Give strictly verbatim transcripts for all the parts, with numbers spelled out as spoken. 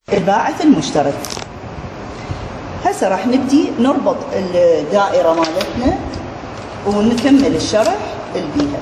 الباعث المشترك. هسه راح نبدي نربط الدائرة مالتنا ونكمل الشرح اللي بيها.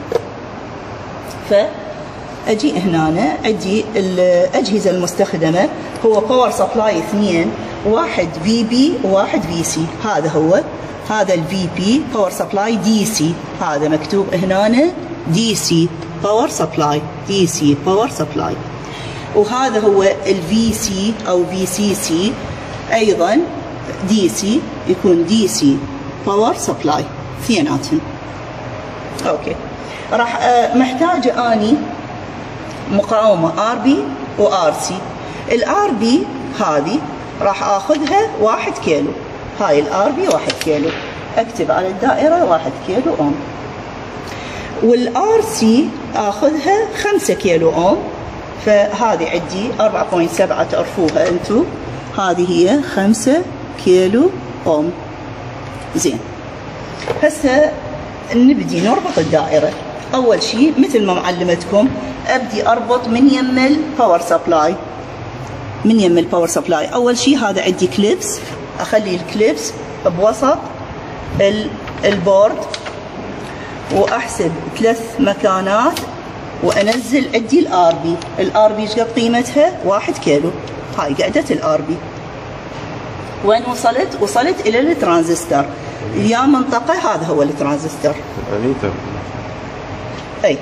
فأجي هنا عندي الأجهزة المستخدمة هو باور سبلاي اثنين، واحد في بي وواحد في سي. هذا هو هذا الفي بي باور سبلاي دي سي، هذا مكتوب هنا دي سي باور سبلاي، دي سي باور سبلاي. وهذا هو الفي سي او في سي سي ايضا دي سي، يكون دي سي باور سبلاي اثنيناتهم. اوكي، راح محتاجه اني مقاومه ار بي وار سي. الار بي هذه راح اخذها واحد كيلو، هاي الار بي واحد كيلو، اكتب على الدائره واحد كيلو اوم. والار سي اخذها خمسة كيلو اوم، فهذه عندي أربعة فاصلة سبعة تعرفوها انتم، هذه هي خمسة كيلو اوم. زين، هسه نبدي نربط الدائره. اول شيء مثل ما معلمتكم ابدي اربط من يم الباور سبلاي، من يم الباور سبلاي. اول شيء هذا عندي كليبس، اخلي الكليبس بوسط البورد واحسب ثلاث مكانات وانزل عندي الار بي. الار بي ايش قد قيمتها؟ واحد كيلو. هاي قاعده الار بي. وين وصلت؟ وصلت الى الترانزستور يا منطقه، هذا هو الترانزستور اميتر. اي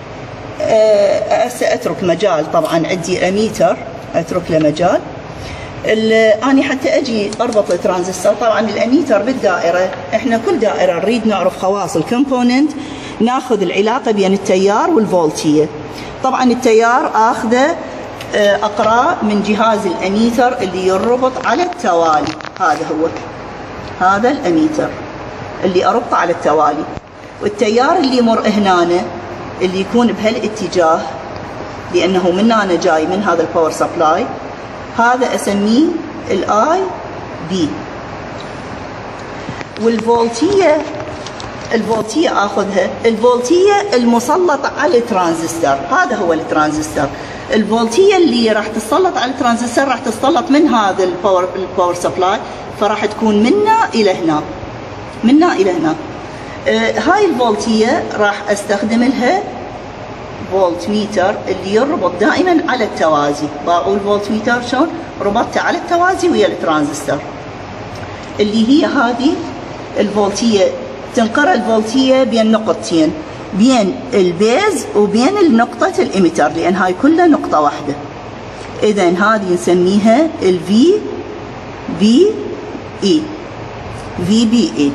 هسه اترك مجال، طبعا عندي اميتر اترك له مجال. اني حتى اجي اربط الترانزستور، طبعا الاميتر بالدائره، احنا كل دائره نريد نعرف خواص الكومبوننت، ناخذ العلاقه بين التيار والفولتيه. طبعا التيار اخذه اقراه من جهاز الاميتر اللي يربط على التوالي، هذا هو هذا الاميتر اللي اربطه على التوالي. والتيار اللي يمر هنا اللي يكون بهالاتجاه، لانه من هنا جاي من هذا الباور سبلاي، هذا اسميه الاي بي. والفولتيه الفولتيه اخذها، الفولتيه المسلطه على الترانزستور، هذا هو الترانزستور. الفولتيه اللي راح تسلط على الترانزستور راح تسلط من هذا الباور الباور سبلاي، فراح تكون منا الى هنا، منا الى هنا. آه هاي الفولتيه راح استخدم لها فولت ميتر اللي يربط دائما على التوازي. باعوا الفولت ميتر شلون؟ ربطته على التوازي ويا الترانزستور، اللي هي هذه الفولتيه، تنقر الفولتيه بين نقطتين، بين البيز وبين النقطة الإميتر، لأن هاي كلها نقطة واحدة. إذا هذه نسميها الفي بي إي، في بي إي.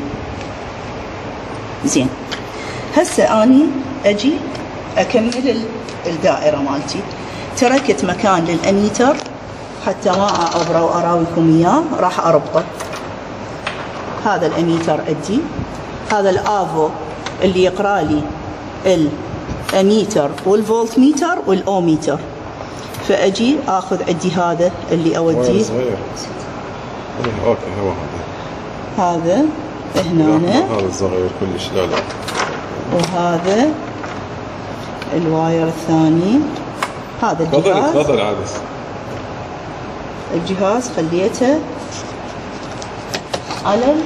زين، هسه أني أجي أكمل الدائرة مالتي. تركت مكان للأميتر حتى ما أعبره وأراويكم إياه، راح أربطه. هذا الأميتر عندي، هذا الآفو اللي يقرأ لي الاميتر والفولت ميتر والاوميتر. فاجي اخذ عندي هذا اللي اوديه صغير. اوكي، هو هذا هذا هنا، هذا الصغير كلش. لا لا وهذا الواير الثاني. هذا الجهاز، تفضل عادس. الجهاز خليته على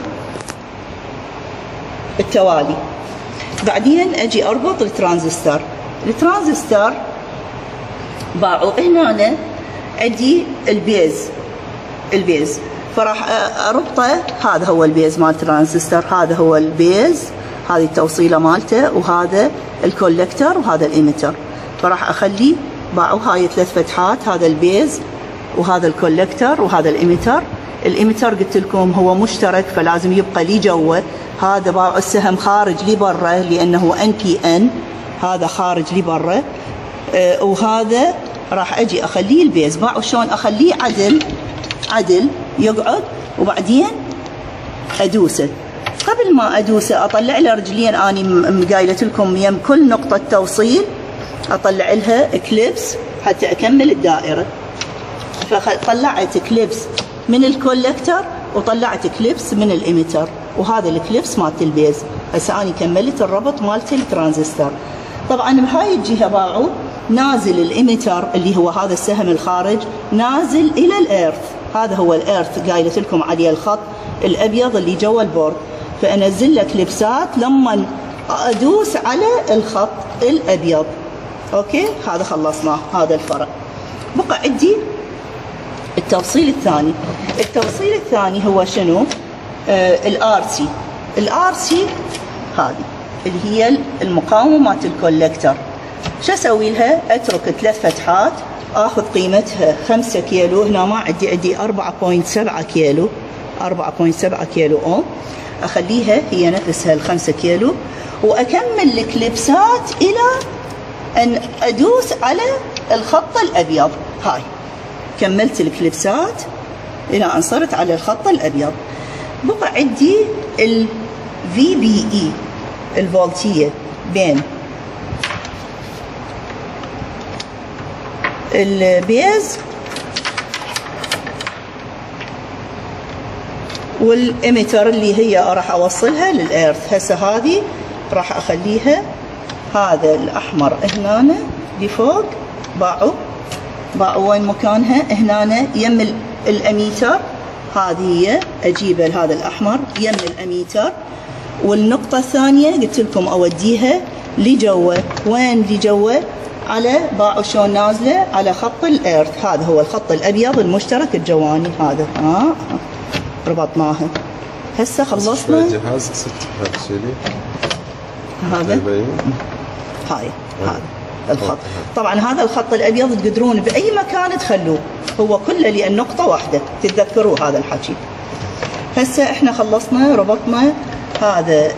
التوالي. بعدين اجي اربط الترانزستور. الترانزستور باعوا هنا عندي البيز، البيز فراح اربطه. هذا هو البيز مال الترانزستور، هذا هو البيز، هذه التوصيله مالته، وهذا الكولكتر وهذا الاميتر. فراح اخلي باعوا هاي ثلاث فتحات، هذا البيز وهذا الكولكتر وهذا الاميتر. الاميتر قلت لكم هو مشترك فلازم يبقى لي جوه. هذا باعوا السهم خارج لي برا لانه ان بي ان، هذا خارج لي برا. آه وهذا راح اجي اخليه البيز. باعوا شلون اخليه عدل عدل يقعد، وبعدين ادوسه. قبل ما ادوسه اطلع له رجلين، اني قايله لكم يم كل نقطه توصيل اطلع لها كليبس حتى اكمل الدائره. فطلعت كليبس من الكولكتر وطلعت كليبس من الاميتر، وهذا الكليبس مالت البيز. هسه اني كملت الربط مالت الترانزستور. طبعا بهاي الجهه باعوا نازل الإيميتر اللي هو هذا السهم الخارج نازل إلى الإيرث. هذا هو الإيرث قايلت لكم عليه الخط الأبيض اللي جوا البورد. فأنزل لك كليبسات لما أدوس على الخط الأبيض. أوكي، هذا خلصناه، هذا الفرع. بقى عندي التوصيل الثاني. التوصيل الثاني هو شنو؟ آه الار سي. الار سي هذه اللي هي المقاومة مالت الكولكتر. شو اسوي لها؟ اترك ثلاث فتحات، اخذ قيمتها خمسة كيلو. هنا ما عندي، عندي أربعة فاصلة سبعة كيلو، أربعة فاصلة سبعة كيلو اوم. اخليها هي نفسها الخمسة كيلو، واكمل الكليبسات الى ان ادوس على الخط الابيض. هاي كملت الكليبسات الى ان صرت على الخط الابيض. بقى عندي ال في بي اي الفولتية بين البيز والإيميتر اللي هي راح أوصلها للإيرث. هسه هذه راح أخليها، هذا الأحمر هنا لفوق، باعوا باعوا وين مكانها؟ هنا يم الأميتر. هذه هي أجيبها لهذا الأحمر يم الأميتر. والنقطة الثانية قلت لكم أوديها لجوا. وين لجوا؟ على باعوا شلون نازلة على خط الإيرث. هذا هو الخط الأبيض المشترك الجواني. هذا ها ربطناها. هسه خلصنا الجهاز. ست هذا شيلي هذا هاي هذا الخط. طبعا هذا الخط الأبيض تقدرون بأي مكان تخلوه، هو كله لأن نقطة واحدة، تتذكروا هذا الحكي. هسه احنا خلصنا ربطنا هذا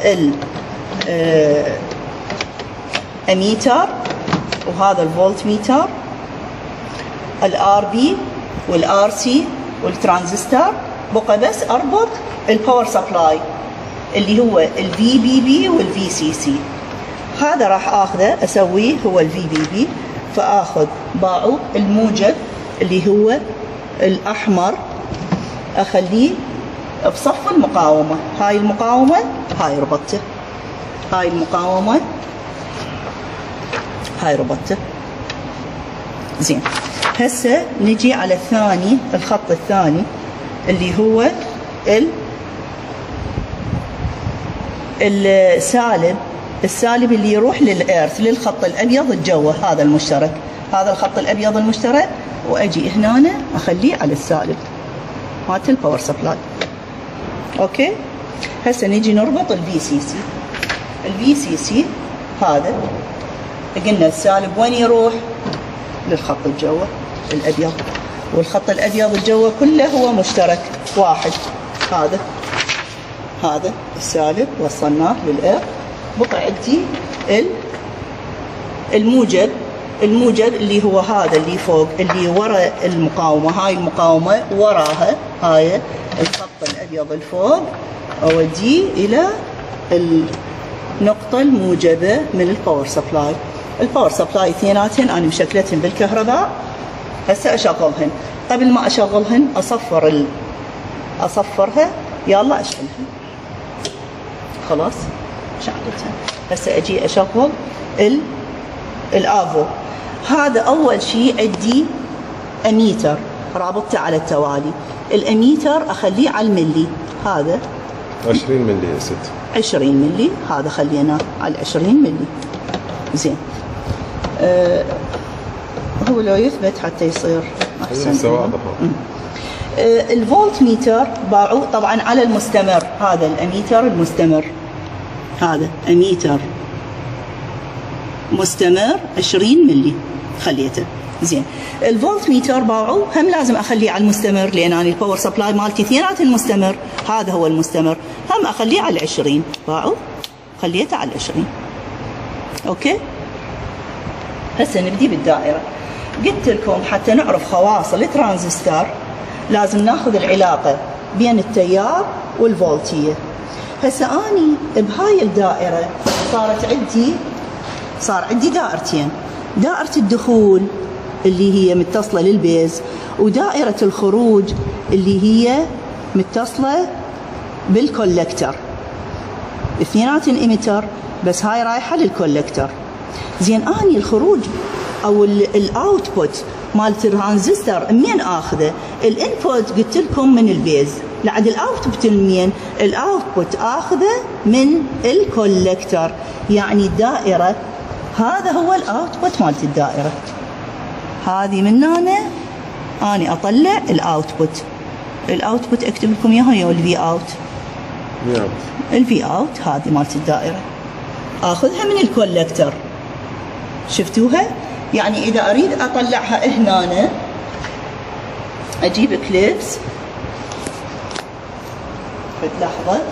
الاميتر وهذا الفولت ميتر، الار بي والار سي والترانزستور. بقى بس اربط الباور سبلاي اللي هو الفي بي بي والفي سي سي. هذا راح اخذه اسويه هو الفي بي بي. فاخذ باعوا الموجب اللي هو الاحمر، اخليه بصف المقاومة. هاي المقاومة، هاي ربطته، هاي المقاومة، هاي ربطته. زين، هسه نجي على الثاني، الخط الثاني اللي هو ال السالب. السالب اللي يروح للإيرث، للخط الأبيض الجوه، هذا المشترك، هذا الخط الأبيض المشترك. وأجي هنا أخليه على السالب مالت الباور سبلاي. اوكي، هسه نجي نربط الفي سي سي. الفي سي سي هذا قلنا السالب وين يروح؟ للخط الجوه الابيض، والخط الابيض الجوه كله هو مشترك واحد. هذا هذا السالب وصلناه للإيرث. بقى عندي الموجب. الموجب اللي هو هذا اللي فوق اللي ورا المقاومة. هاي المقاومة وراها هاي الخط الأبيض الفوق، أوديه إلى النقطة الموجبة من الباور سبلاي. الباور سبلاي اثنيناتهن أنا مشكلتهن بالكهرباء. هسه أشغلهن. قبل ما أشغلهن أصفر ال... أصفرها. يلا أشغلها. خلاص شغلتها. هسه أجي أشغل ال الآفو. هذا أول شيء عندي أميتر رابطته على التوالي. الأميتر أخليه على الملي. هذا عشرين ملي يا ست. عشرين ملي. هذا خلينا على عشرين ملي. زين. آه هو لو يثبت حتى يصير أحسن. واضح. آه الفولت ميتر باعوا طبعا على المستمر. هذا الأميتر المستمر. هذا أميتر مستمر عشرين ملي خليته. زين، الفولت ميتر باعوا هم لازم اخليه على المستمر، لان انا الباور سبلاي مالتي اثنينات المستمر. هذا هو المستمر، هم اخليه على عشرين. باعوا خليته على عشرين. اوكي، هسه نبدي بالدائره. قلت لكم حتى نعرف خواص الترانزستور لازم ناخذ العلاقه بين التيار والفولتيه. هسه اني بهاي الدائره صارت عندي صار عندي دائرتين، دائرة الدخول اللي هي متصلة للبيز، ودائرة الخروج اللي هي متصلة بالكولكتر. اثنيناتن ايميتر، بس هاي رايحة للكولكتر. زين، اني الخروج او الاوتبوت مالت الترانزستور منين اخذه؟ الانبوت قلت لكم من البيز، لعد الاوتبوت منين؟ الاوتبوت اخذه من الكولكتر، يعني الدائره هذا هو الاوتبوت مالت الدائره. هذه من هنا اني اطلع الاوتبوت. الاوتبوت اكتب لكم اياها يا الفي اوت. الفي اوت هذه مالت الدائره اخذها من الكولكتر. شفتوها؟ يعني اذا اريد اطلعها هنا اجيب كليبس. لحظه.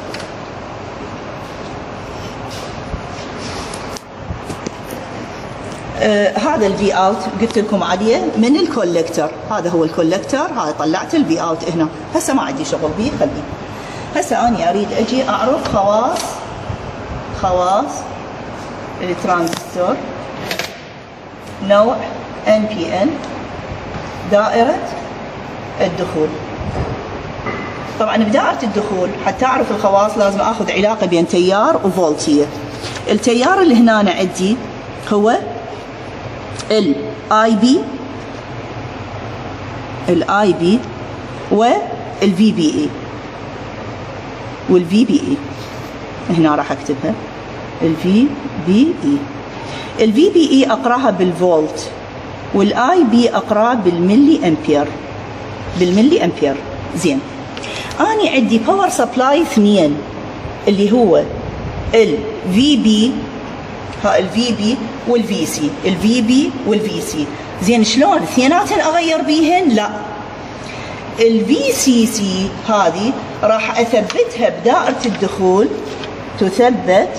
آه هذا الفي اوت قلت لكم عليه من الكولكتر، هذا هو الكولكتر، هذا طلعت الفي اوت هنا. هسه ما عندي شغل به، خليه. هسه اني اريد اجي اعرف خواص خواص الترانزستور. نوع ان بي ان، دائرة الدخول. طبعا بدائرة الدخول حتى اعرف الخواص لازم اخذ علاقة بين تيار وفولتية. التيار اللي هنا عندي هو الاي بي الاي بي والفي بي اي والفي بي اي هنا راح اكتبها الفي بي اي. الفي بي اي اقراها بالفولت والاي بي اقراها بالملي امبير بالملي امبير. زين، اني عندي باور سبلاي اثنين اللي هو الفي بي، ها الفي بي والفي سي، الفي بي والفي سي. زين، شلون اثنيناتن اغير بيهن؟ لا، الفي سي سي هذه راح اثبتها بدائرة الدخول، تثبت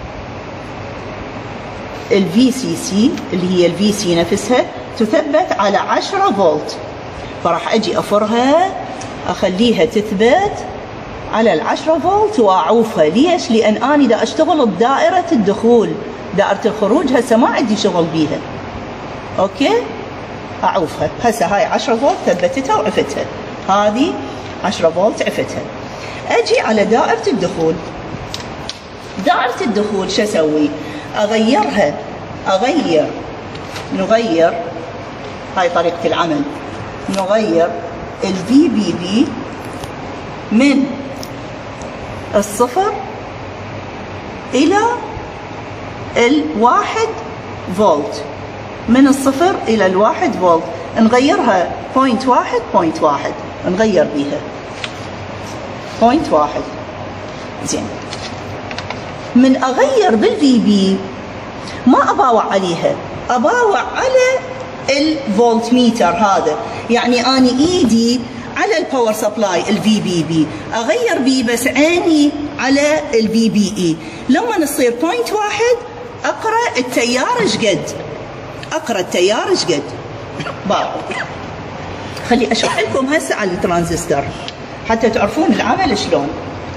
الفي سي سي اللي هي الفي سي نفسها تثبت على عشرة فولت، فراح اجي افرها اخليها تثبت على العشرة فولت واعوفها. ليش؟ لان اني دا اشتغل بدائرة الدخول، دائرة الخروج هسه ما عندي شغل بيها. اوكي، اعوفها. هسه هاي عشرة فولت ثبتتها وعفتها، هذه عشرة فولت عفتها. اجي على دائرة الدخول. دائرة الدخول شو اسوي؟ اغيرها، اغير نغير هاي طريقة العمل، نغير الفي بي بي من الصفر الى الواحد فولت، من الصفر الى الواحد فولت نغيرها بوينت واحد بوينت واحد، نغير بيها بوينت واحد. زين، من اغير بالفي بي ما اباوع عليها، اباوع على الفولت ميتر هذا، يعني اني ايدي على الباور سبلاي الفي بي بي اغير بيه، بس عيني على الفي بي اي. لما نصير بوينت واحد اقرا التيار ايش قد، اقرا التيار ايش قد. باو، خلي اشرح لكم هسه على الترانزستور حتى تعرفون العمل شلون.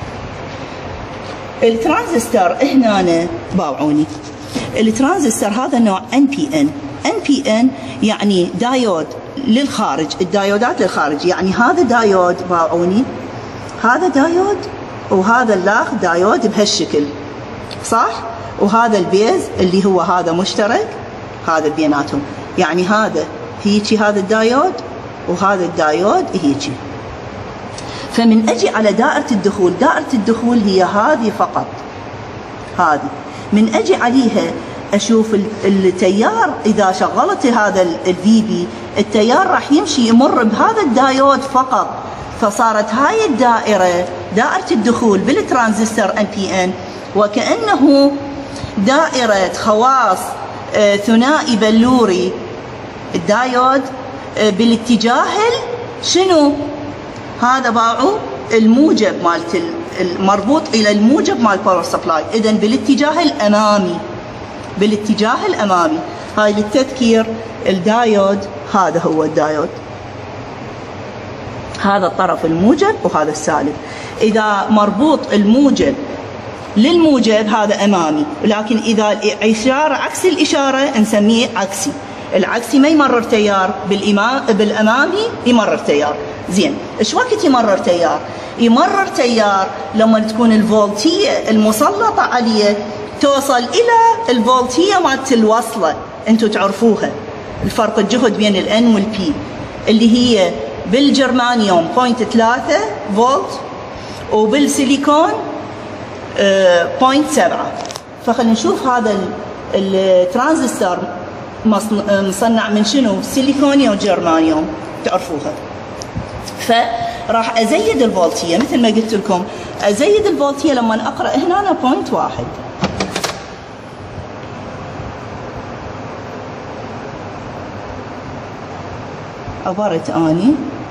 الترانزستور هنا باوعوني، الترانزستور هذا نوع ان بي ان. ان بي ان يعني دايود للخارج، الدايودات للخارج، يعني هذا دايود باوعوني، هذا دايود وهذا الاخ دايود بهالشكل، صح؟ وهذا البيز اللي هو هذا مشترك، هذا بيناتهم، يعني هذا هيجي هذا الدايود وهذا الدايود هيجي. فمن اجي على دائرة الدخول، دائرة الدخول هي هذه فقط، هذه من اجي عليها اشوف التيار. اذا شغلت هذا الفي بي التيار راح يمشي يمر بهذا الدايود فقط، فصارت هاي الدائرة دائرة الدخول بالترانزستور ان بي ان وكأنه دائرة خواص ثنائي بلوري. الدايود بالاتجاه شنو؟ هذا باعوا الموجب مالت المربوط الى الموجب مال باور سبلاي، اذا بالاتجاه الامامي، بالاتجاه الامامي. هاي للتذكير الدايود هذا هو الدايود، هذا الطرف الموجب وهذا السالب. اذا مربوط الموجب للموجب هذا امامي، لكن اذا الاشاره عكس الاشاره نسميه عكسي. العكسي ما يمرر تيار، بالامامي يمرر تيار. زين، ايش وقت يمرر تيار؟ يمرر تيار لما تكون الفولتيه المسلطه عليه توصل الى الفولتيه مالت الوصله، انتم تعرفوها. الفرق الجهد بين الان والبي، اللي هي بالجرمانيوم صفر فاصلة ثلاثة فولت وبالسيليكون صفر فاصلة سبعة. فخلينا نشوف هذا الترانزستور مصنع من شنو؟ سيليكونيوم وجرمانيوم تعرفوها. فراح ازيد الفولتيه مثل ما قلت لكم، ازيد الفولتيه لما اقرا هنا أنا بوينت واحد. عبرت اني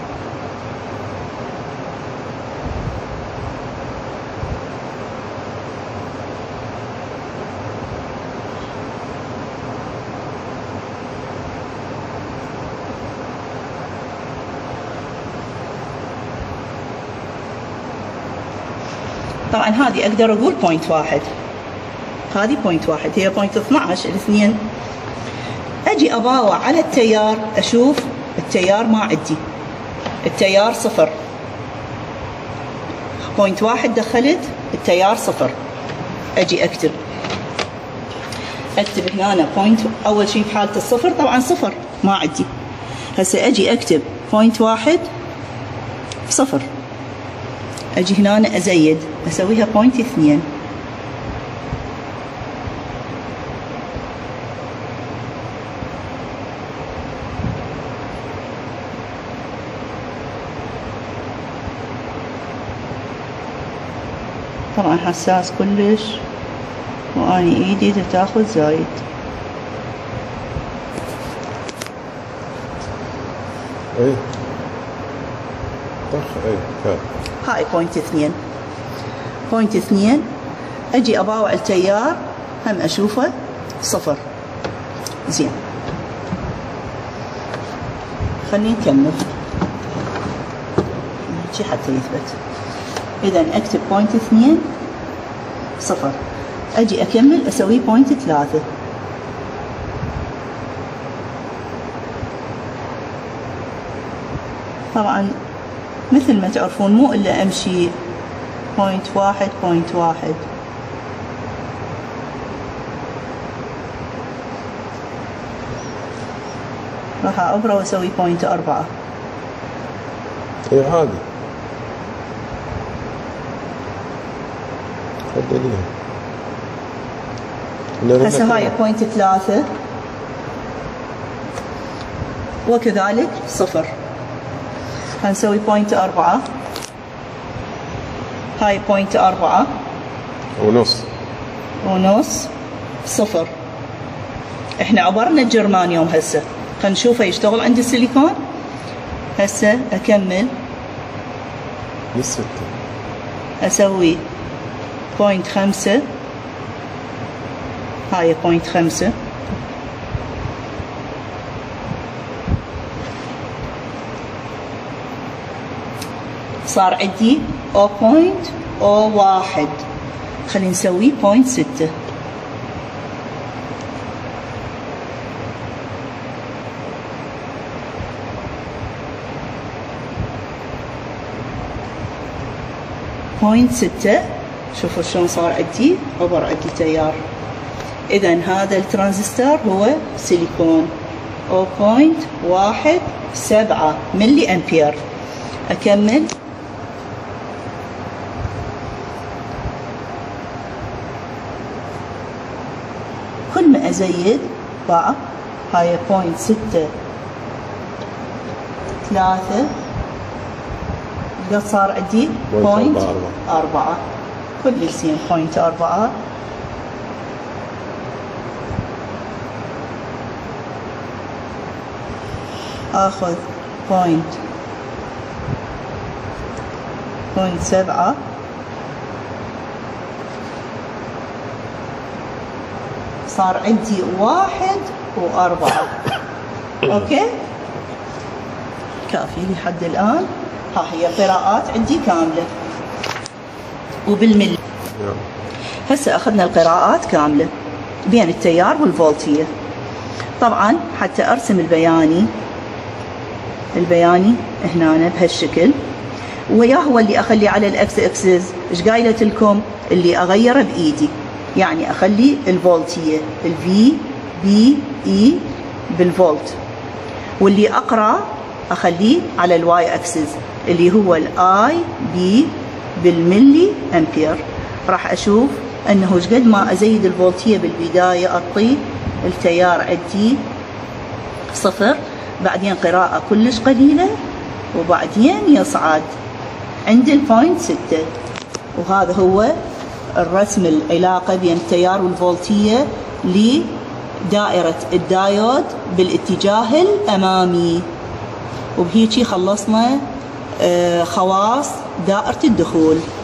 طبعا هذه اقدر اقول بوينت واحد، هذه بوينت واحد، هي بوينت اثنعش الاثنين. اجي اباوع على التيار، اشوف التيار ما عندي، التيار صفر، بوينت واحد دخلت التيار صفر. اجي اكتب اكتب هنا بوينت، اول شيء في حالة الصفر طبعا صفر ما عندي، هسه اجي اكتب بوينت واحد صفر. اجي هنا ازيد اسويها بوينت اثنين، طبعا حساس كلش واني ايدي تاخذ زايد. اي طخ اي كاب هاي بوينت اثنين، بوينت اثنين. اجي اباوع التيار هم اشوفه صفر. زين خليني نكمل شي حتى يثبت. اذا اكتب بوينت اثنين صفر، اجي اكمل اسوي بوينت ثلاثة، طبعا مثل ما تعرفون مو الا امشي بوينت واحد بوينت واحد. راح ابرة واسوي بوينت اربعة. اي عادي خليها. هسه هاي بوينت ثلاثة وكذلك صفر. هنسوي بوينت أربعة، هاي بوينت أربعة ونص ونص صفر. احنا عبرنا الجرمانيوم هسه، خلينا نشوفه يشتغل عند السيليكون. هسه اكمل للستة، اسوي بوينت خمسة، هاي بوينت خمسة، صار عندي صفر فاصلة صفر واحد. خلينا نسوي بوينت ستة. بوينت ستة. شوفوا شلون صار عندي عبر عندي تيار. اذا هذا الترانزستور هو سيليكون صفر فاصلة واحد سبعة ملي امبير. اكمل كل ما ازيد بعض. هاي بوينت ستة ثلاثة، قد صار عندي بوينت أربعة. كل زين بوينت أربعة. آخذ بوينت بوينت سبعة. صار عندي واحد وأربعة. أوكي كافي لحد الآن. ها هي قراءات عندي كاملة وبالملي. هسه أخذنا القراءات كاملة بين التيار والفولتية. طبعا حتى أرسم البياني، البياني هنا بهالشكل، ويا هو اللي أخلي على الأكس أكسس. إيش قايلت لكم؟ اللي أغيره بإيدي، يعني أخلي الفولتية الفي بي إي بالفولت، واللي أقرأ أخليه على الواي أكسس اللي هو الآي بي بالملي أمبير. راح أشوف أنه إيش قد ما أزيد الفولتية بالبداية أعطي التيار عندي صفر، بعدين قراءة كلش قليلة، وبعدين يصعد عند البوينت ستة. وهذا هو الرسم العلاقة بين التيار والفولتية لدائرة الدايود بالاتجاه الأمامي. وبهيجي خلصنا خواص دائرة الدخول.